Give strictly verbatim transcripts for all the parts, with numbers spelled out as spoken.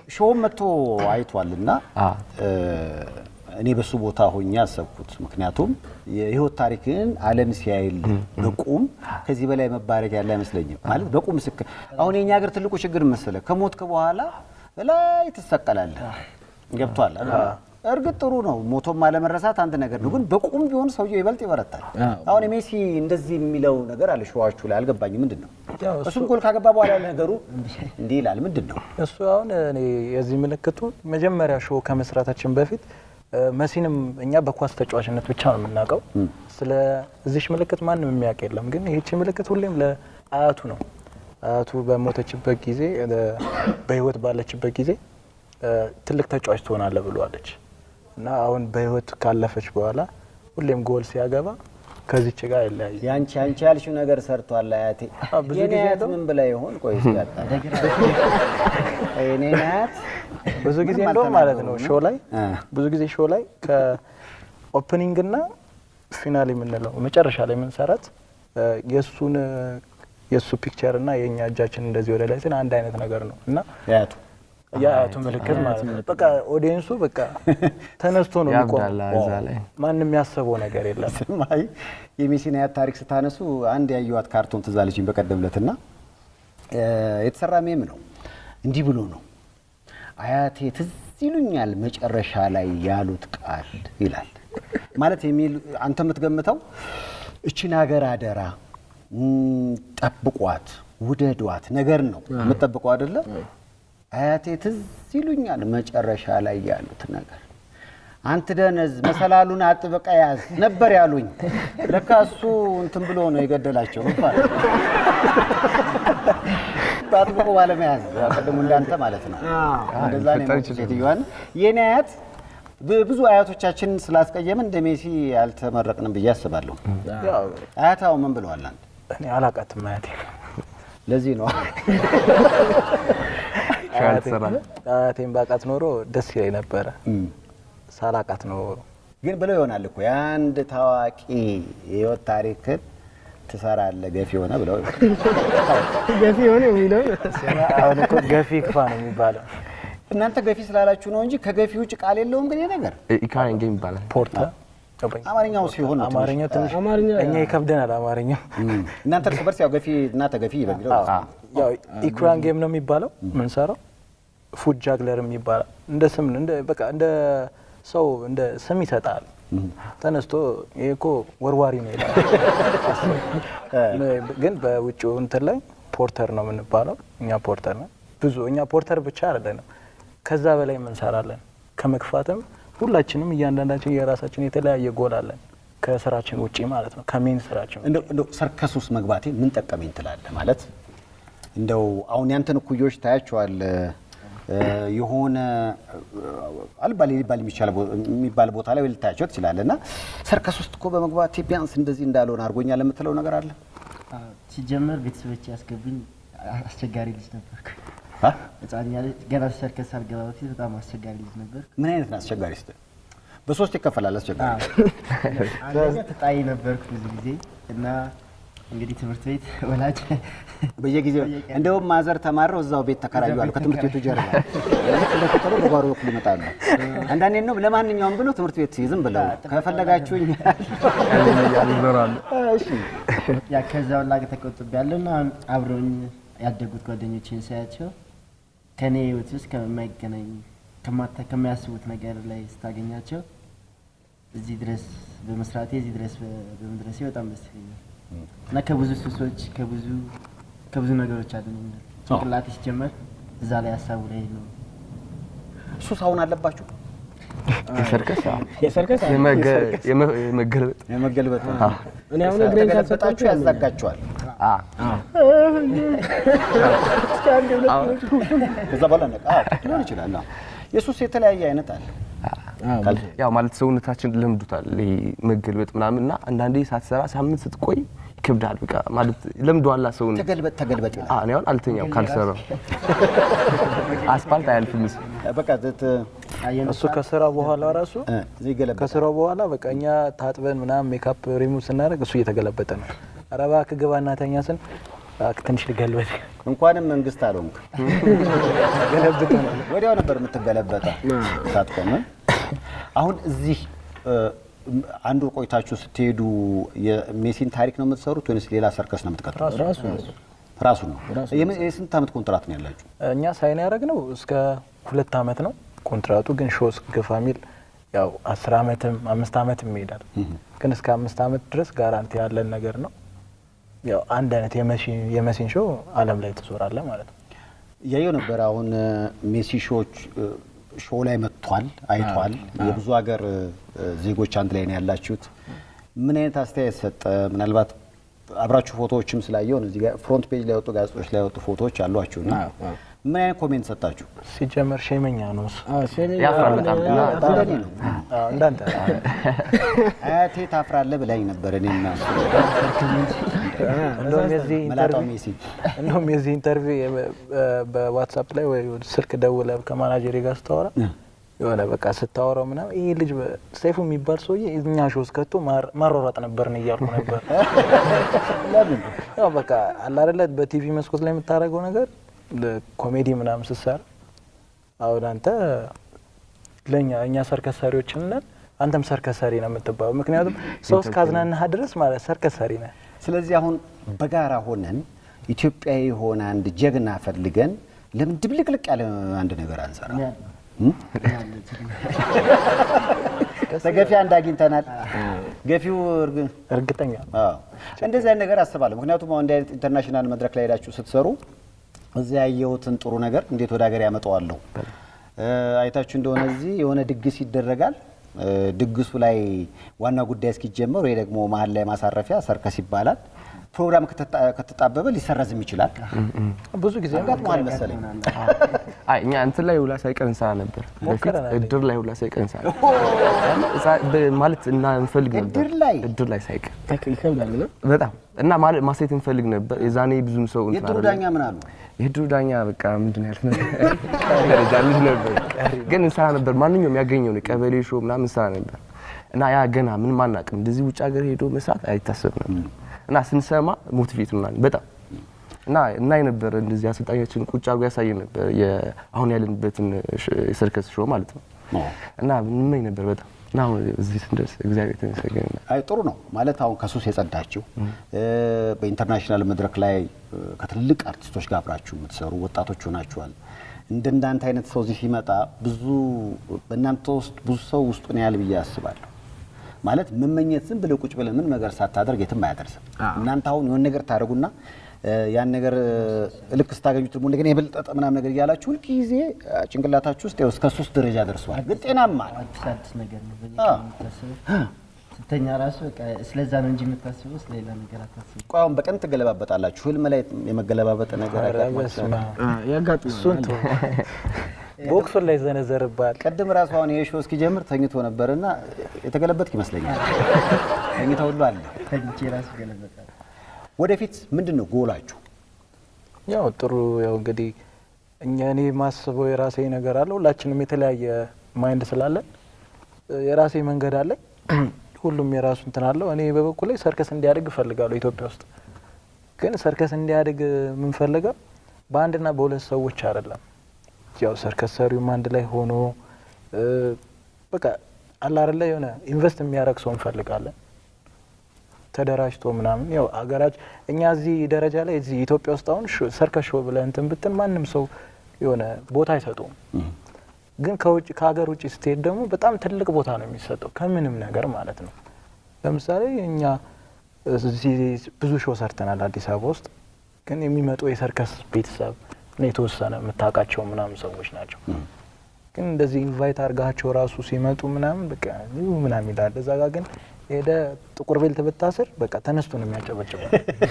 ሾው መጥቶ አይቷልና እኔ በሱ ቦታ ሆኛ አሰብኩት ምክንያቱም የህይወት ታሪክን ዓለም ሲያይል በቁም ከዚህ በላይ መባረክ ያለ አይመስለኝም ማለት በቁም ስክ አሁን የኛ ሀገር ትልቁ ችግር መሰለ ከሞትከ በኋላ ላይ ተሰቀላለህ ገብቷል እርግጥ ጥሩ ነው ሞቶም ማለመረሳት አንድ ነገር ነው ግን በቁም ቢሆን ሰውዬው ይበልጥ ይበረታል አሁን ሜሲ እንደዚህ የሚለው ነገር አለ ሾዋቹ ላይ አልገባኝ ምንድነው እሱም ጎል ካገባ በኋላ ያለ ነገሩ እንዴ ይላል ምንድነው እሱ አሁን እኔ የዚህ ምልክቱ መጀመሪያ ሾው ከመስራታችን በፊት መሲንም እኛ በኳስ ተጫዋችነት ብቻ ነው የምናውቀው ስለ እዚህ ምልክት ማንንም የሚያውቅ የለም ግን ይህቺ ምልክት ሁሌም ለአያቱ ነው አያቱ በሞተችበት ጊዜ በህይወት ባለችበት ጊዜ ትልቅ ተጫዋች ትሆናለህ ብሏለች እና አሁን በህይወት ካለፈች በኋላ ሁሌም ጎል ሲያገባ ከዚች ጋር ይላል ያንቺ አንቺ ያልሽው ነገር ሰርቷል አያቴ የኔ አያት ምን ብላ ይሆን ቆይ እስኪያጣ የኔ አያት ብዙ ጊዜ እንደው ማለት ነው ሾው ላይ ብዙ ጊዜ ሾው ላይ ከኦፕኒንግ እና ፊናል የምንለው መጨረሻ ላይ ምን ሰራት የሱን የሱ ፒክቸር እና የኛ እጃችን እንደዚህ ወደ ላይ ሲል አንድ አይነት ነገር ነው እና ያቱ ያቱ ምልክት ማለት ነው በቃ ኦዲየንሱ በቃ ተነስቶ ነው የሚቆመው ማንንም ያሰበው ነገር የለም ማይ የሜሲና ያት ታሪክ ስታነሱ አንድ ያዩዋት ካርቶን ተዛልጅኝ በቀደምለትና የተሰራ ሜም ነው እንዲህ ብሎ ነው አያቴ ትዝ ይሉኛል መጨረሻ ላይ ያሉት ቃል ይላል ማለት የሚል አንተ የምትገምተው እቺን ሀገር አደራ ጠብቋት ውደዷት ነገር ነው የምትጠብቀው አይደለ አያቴ ትዝ ይሉኛል መጨረሻ ላይ ያሉት ነገር አንተ ደነዝ መሰላሉን አጥብቀ ያዝ ነበር ያሉኝ ለካሱ እንትን ብሎ ነው የገደላቸው ማለት ታጥብቆ ባለመያዝ ቀደም እንዳንተ ማለት ነው እንደዛ ነው ሴትዮዋን የኔ አያት ብዙ አያቶቻችን ስላስቀየመን እንደ ሜሲ ያልተመረቅንም ብዬ አስባለሁ ያው አያታው ምን ብለዋል አንተ እኔ አላቃትም አያቴ ለዚህ ነው አያቴን ባቃት ኖሮ ደስ ይለኝ ነበር ሳላቃት ነው ግን ብለው ይሆናል እኮ ያንድ ታዋቂ የህይወት ታሪክ ተሰራለ ገፊ ሆነ ብለው ገፊ ሆነ የሚለው አሁን እኮ ገፊ ክፋ ነው የሚባለው እናንተ ገፊ ስላላችሁ ነው እንጂ ከገፊ ውጭ ቃል የለውም ግን ነገር ኢካን ጌም ይባላል ፖርታ አማርኛው ሲሆን አማርኛው ትንሽ እኛ ይከብደናል አማርኛው እናንተ ተከበርስ ያው ገፊ እና ተገፊ በሚለው ያው ኢክራን ጌም ነው የሚባለው ምን ሰራው ፉድ ጃግለር የሚባለው እንደ ስም እንደ በቃ እንደ ሰው እንደ ስም ይሰጣል ተነስቶ ይሄኮ ወርዋሪ ነው ይላል ግን በውጭው እንትን ላይ ፖርተር ነው የምንባለው እኛ ፖርተር ነው ብዙ እኛ ፖርተር ብቻ አይደለም ከዛ በላይ ምን ሰራለን ከመክፋትም ሁላችንም እያንዳንዳችን የራሳችን የተለያየ ጎል አለን ከስራችን ውጪ ማለት ነው ከሜን ስራችን እንደው እንደው ሰርከስ ውስጥ መግባቴ ምን ጠቀመኝ ትላለህ ማለት እንደው አሁን ያንተን ኩዮች ታያቸዋል የሆነ አልባሌ ሊባል የሚቻል የሚባል ቦታ ላይ ልታያቸው ትችላለና ሰርከስ ውስጥ እኮ በመግባቴ ቢያንስ እንደዚህ እንዳልሆነ አርጎኛል የምትለው ነገር አለ ሲጀመር ቤተሰቦች ያስገቡኝ አስቸጋሪ ልጅ ነበርኩ አ እጻኛ ገና ሰርከስ አልገባ በፊት በጣም አስቸጋሪ ልጅ ነበር ምን አይነት ነው አስቸጋሪ እስቲ በሶስት ይከፈላል አስቸጋሪ አንደኛ ተጣይ ነበርኩ ብዙ ጊዜ እና እንግዲህ ትምህርት ቤት ወላጅ በየጊዜው እንደው ማዘር ተማረው እዛው ቤት ተከራዩዋል ከትምህርት ቤቱ ጀርባ ለከተለው በጓሮ በኩል ይመጣሉ አንዳንዴ ነው ለማንኛውም ብሎ ትምህርት ቤት ዝም ብለው ከፈለጋችሁኝ ያልዘራሉ እሺ ያ ከዛው ላገ ተቆጥብያለና አብሮኝ ያደጉት ጓደኞቼን ሳያቸው ከኔ ህይወት ውስጥ ከማይገናኝ ከማታ ከማያስቡት ነገር ላይ ስታገኛቸው እዚህ ድረስ በመስራቴ እዚህ ድረስ በመድረሴ በጣም ደስ ይላል እና ከብዙ ሱሶች ከብዙ ከብዙ ነገሮች አድነኛል ጭንቅላቴ ሲጀመር እዛ ላይ ሐሳቡ ላይ ነው ሱስ አሁን አለባችሁ የሰርከስ የሰርከስ የመገልበጥ የመገልበጥ እኔ አሁን እግሬን ካልሰጣችሁ ያዛጋችኋል አ ከዛ በኋላ ነቃ ሊሆን ይችላል የሱስ የተለያየ አይነት አለ ያው ማለት ሰውነታችን ለምዱታል ይሄ መገልበጥ ምናምንና አንዳንዴ ሳትሰራ ሳምንት ስትቆይ ይከብዳል በቃ ማለት ለምዷላ ሰውን ተገልበጥ ተገልበጥ ይላል አዎ ነው አልተኛው ካልሰራው አስፋልት አያልፍም በቃ ዘት እሱ ከስራ በኋላ ራሱ እዚህ ገለበጥ ከስራው በኋላ በቃኛ ታጥበን ምናም ሜካፕ ሪሙቭ ስናደርግ እሱ እየተገለበጠ ነው አረባ ከገባና ተኛስን ትንሽ ልገልበጥ እንኳንም መንግስት አልሆንክ ገለብጠናል። ወዲያው ነበር የምትገለበጠው ሳትቆም። አሁን እዚህ አንዱ ቆይታችሁ ስትሄዱ የሜሲን ታሪክ ነው የምትሰሩት ወይስ ሌላ ሰርከስ ነው የምትቀጥሉት? ራሱ ራሱ ነው። የስንት ዓመት ኮንትራት ነው ያላችሁ? እኛ ሳይን ያደረግነው እስከ ሁለት ዓመት ነው ኮንትራቱ። ግን ሾስ ግፋ ሚል ያው አስር ዓመትም አምስት ዓመትም ይሄዳል። ግን እስከ አምስት ዓመት ድረስ ጋራንቲ ያለን ነገር ነው። ያው አንድ አይነት የመሲን የመሲን ሾው ዓለም ላይ ትዞራለህ ማለት ነው። ያየው ነበር አሁን ሜሲ ሾዎች ሾው ላይ መጥቷል አይቷል። የብዙ ሀገር ዜጎች አንድ ላይ ነው ያላችሁት። ምን አይነት አስተያየት ሰጠ? ምናልባት አብራችሁ ፎቶዎችም ስላየው ነው እዚህ ጋር ፍሮንት ፔጅ ላይ ወጡ ጋዜጦች ላይ ወጡ ፎቶዎች አሏችሁና ምን አይነት ኮሜንት ሰጣችሁ? ሲጀመር ሸመኛ ነው እሱ። አዎ ሸመኛ ያፍራል በጣም እና እንደኔ ነው። አዎ እንዳንተ አያቴ ታፍራለህ ብላኝ ነበር እኔና እሱ። እንደውም የዚህ መላጣው ኢንተርቪው ሜሲ እንደውም የዚህ ኢንተርቪው በዋትስአፕ ላይ ወይ ስልክ ደውለህ ከማናጀሪ ጋር ስታወራ የሆነ በቃ ስታወራው ምናምን ይሄ ልጅ ሰይፉ የሚባል ሰውዬ እኛ ሾው እስከቶ ማሯሯጥ ነበርን እያልኩ ነበር። ለምን ያው በቃ አለ አይደለ በቲቪ መስኮት ላይ የምታደርገው ነገር ለኮሜዲ ምናምን ስትሰራ አሁን አንተ ለኛ እኛ ሰርከስ ሰሪዎች ነን፣ አንተም ሰርከስ ሰሪ ነው የምትባለው። ምክንያቱም ሰው እስካዝናናህ ድረስ ማለት ሰርከስ ሰሪ ነህ። ስለዚህ አሁን በጋራ ሆነን ኢትዮጵያዊ የሆነ አንድ ጀግና ፈልገን ለምን ድብልቅልቅ ያለ አንድ ነገር አንሰራ? ተገፊ አንድ አግኝተናል። ገፊው እርግጠኛ አዎ እንደዚህ አይነት ነገር አስባለሁ። ምክንያቱም አሁን እንደ ኢንተርናሽናል መድረክ ላይ ሄዳችሁ ስትሰሩ እዚያ ያየሁትን ጥሩ ነገር እንዴት ወደ ሀገር ያመጣዋለሁ። አይታችሁ እንደሆነ እዚህ የሆነ ድግስ ይደረጋል። ድግሱ ላይ ዋና ጉዳይ እስኪጀመር ወይ ደግሞ መሀል ላይ ማሳረፊያ ሰርከስ ይባላል። ፕሮግራም ከተጣበበ ሊሰረዝም ይችላል። ብዙ ጊዜ አጋጥሟል መሰለኝ። አይ እኛ እንትን ላይ ሁላ ሳይቀር እንሰራ ነበር። በፊት እድር ላይ ሁላ ሳይቀር እንሰራ ማለት እና እንፈልግ ነበር። እድር ላይ እድር ላይ ሳይቀር ይከብዳል ነው በጣም እና ማለት ማሳየት እንፈልግ ነበር። የዛኔ ብዙም ሰው እንትን የድሩ ዳኛ ምን አሉ? የድሩ ዳኛ በቃ ምንድን ያልፍ ነበር ደረጃ ልጅ ነበር። ግን እንሰራ ነበር። ማንኛውም ያገኘው ነው ቀበሌ ሾው ምናምን እንሰራ ነበር። እና ያ ገና ምን ማናቅም እንደዚህ ውጭ ሀገር ሄዶ መስራት አይታሰብ ነበር። እና ስንሰማ ሞቲቬት ምናምን በጣም እና እና የነበረ እንደዚህ አሰልጣኛችን ቁጭ አርጎ ያሳየን ነበር የአሁን ያለንበትን የሰርከስ ሾው ማለት ነው። እና ምን ነበር በጣም እና አሁን እዚህ ስንደርስ እግዚአብሔር ይመስገን። አይ ጥሩ ነው ማለት አሁን ከሱስ የጸዳችሁ በኢንተርናሽናል መድረክ ላይ ከትልልቅ አርቲስቶች ጋር አብራችሁ የምትሰሩ ወጣቶች ሆናችኋል። እንደናንተ አይነት ሰው እዚህ ሲመጣ ብዙ በእናንተ ውስጥ ብዙ ሰው ውስጡን ያህል ብዬ አስባለሁ። ማለት መመኘት ዝም ብለ ቁጭ ብለ ምን ነገር ሳታደርግ የትም አያደርስም። እናንተ አሁን የሆነ ነገር ታደርጉና ያን ነገር ልክ ስታገኙት ደግሞ እንደገና የበለጠ ምናምን ነገር እያላችሁ ሁሉ ጊዜ ጭንቅላታችሁ ውስጥ እስከ ሶስት ደረጃ ደርሷል። ግን ጤናማ አዲስ አዲስ ነገር ነው በየቀኑ ስተኛ ራሱ በቃ ስለዛ ነው እንጂ የምታስበው ስለሌላ ነገር አታስበው። ቆይ አሁን በቀን ትገለባበጣላችሁ። ህልም ላይ የመገለባበጥ ነገር አያጋጥማችሁም? ያጋጥማል። ሱንቱ ቦክሱ ላይ ዘነዘርባል። ቀደም ራሱ አሁን ይሄ ሾው እስኪጀምር ተኝቶ ነበርና የተገለበጥክ ይመስለኛል። ተኝተው ሁሉ አለ ተኝቼ ራሱ ገለበጣል። ወደፊት ምንድነው ጎላችሁ? ያው ጥሩ ያው እንግዲህ እኛ እኔ ማስበው የራሴ ነገር አለ። ሁላችንም የተለያየ ማይንድ ስላለን የራሴ መንገድ አለ። ሁሉም የራሱ እንትን አለው። እኔ በበኩሌ ሰርከስ እንዲያድግ እፈልጋለሁ ኢትዮጵያ ውስጥ። ግን ሰርከስ እንዲያድግ ምን ፈልጋለሁ በአንድና በሁለት ሰዎች አይደለም። ያው ሰርከስ ሰሪውም አንድ ላይ ሆኖ በቃ አለ አይደለ የሆነ ኢንቨስት የሚያደርግ ሰው እንፈልጋለን ተደራጅቶ ምናምን። ያው አገራች እኛ እዚህ ደረጃ ላይ እዚህ ኢትዮጵያ ውስጥ አሁን ሰርከስ ሾው ብለን እንትን ብትን ማንም ሰው የሆነ ቦታ አይሰጡም። ግን ከውጭ ከሀገር ውጭ ስትሄድ ደግሞ በጣም ትልቅ ቦታ ነው የሚሰጠው ከምንም ነገር ማለት ነው። ለምሳሌ እኛ እዚህ ብዙ ሾው ሰርተናል አዲስ አበባ ውስጥ። ግን የሚመጡ የሰርከስ ቤተሰብ ነው የተወሰነ የምታውቃቸው ምናምን ሰዎች ናቸው። ግን እንደዚህ ኢንቫይት አድርጋቸው ራሱ ሲመጡ ምናምን በቃ ነው ምናምን ይላል። እዛ ጋር ግን ሄደ ጥቁር ቤልት ብታስር በቃ ተነስቶ ነው የሚያጨበጭበው።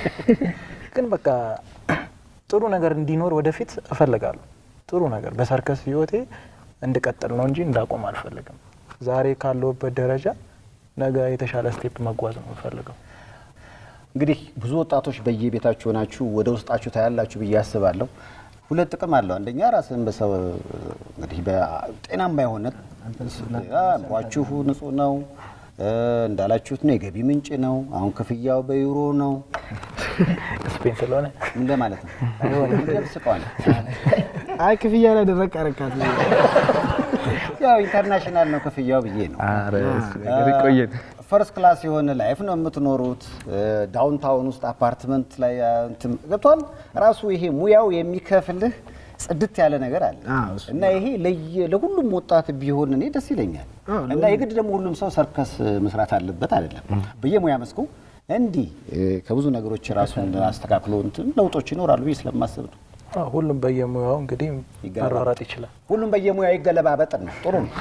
ግን በቃ ጥሩ ነገር እንዲኖር ወደፊት እፈልጋለሁ። ጥሩ ነገር በሰርከስ ህይወቴ እንድቀጥል ነው እንጂ እንዳቆም አልፈልግም። ዛሬ ካለውበት ደረጃ ነገ የተሻለ ስቴፕ መጓዝ ነው የምፈልገው። እንግዲህ ብዙ ወጣቶች በየቤታችሁ ሆናችሁ ወደ ውስጣችሁ ታያላችሁ ብዬ አስባለሁ። ሁለት ጥቅም አለው። አንደኛ ራስን በሰው እንግዲህ በጤናማ የሆነ አምሯችሁ ንጹህ ነው፣ እንዳላችሁት ነው የገቢ ምንጭ ነው አሁን ክፍያው በዩሮ ነው ስፔን ስለሆነ ምን ለማለት ነው አይሆንም ደምስቋል አይ ክፍያ ላይ ደረቅ አረካት ያው ኢንተርናሽናል ነው ክፍያው ብዬ ነው አረ ነገር ይቆየን ፈርስት ክላስ የሆነ ላይፍ ነው የምትኖሩት ዳውንታውን ውስጥ አፓርትመንት ላይ እንትን ገብቷል ራሱ ይሄ ሙያው የሚከፍልህ ጽድት ያለ ነገር አለ እና ይሄ ለሁሉም ወጣት ቢሆን እኔ ደስ ይለኛል እና የግድ ደግሞ ሁሉም ሰው ሰርከስ መስራት አለበት አይደለም በየሙያ መስኩ እንዲ ከብዙ ነገሮች ራሱን አስተካክሎ እንትን ለውጦች ይኖራሉ ስለማስብ ነው ሁሉም በየሙያው እንግዲህ መራራት ይችላል ሁሉም በየሙያው ይገለባበጥ ነው ጥሩ ነው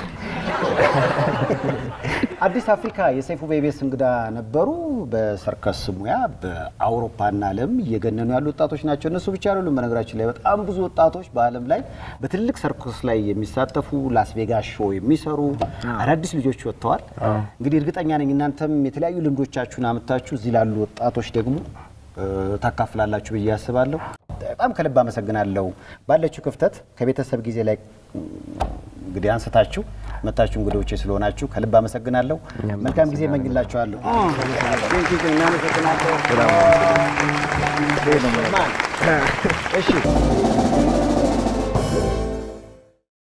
አዲስ አፍሪካ የሰይፉ ቤቤስ እንግዳ ነበሩ በሰርከስ ሙያ በአውሮፓና ዓለም እየገነኑ ያሉ ወጣቶች ናቸው እነሱ ብቻ አይደሉም በነገራችን ላይ በጣም ብዙ ወጣቶች በዓለም ላይ በትልቅ ሰርከስ ላይ የሚሳተፉ ላስ ቬጋስ ሾው የሚሰሩ አዳዲስ ልጆች ወጥተዋል እንግዲህ እርግጠኛ ነኝ እናንተም የተለያዩ ልምዶቻችሁን አመጣችሁ እዚህ ላሉ ወጣቶች ደግሞ ታካፍላላችሁ ብዬ አስባለሁ በጣም ከልብ አመሰግናለሁ ባለችሁ ክፍተት ከቤተሰብ ጊዜ ላይ እንግዲህ አንስታችሁ መታችሁ እንግዶቼ ስለሆናችሁ ከልብ አመሰግናለሁ መልካም ጊዜ መኝላችኋለሁ እሺ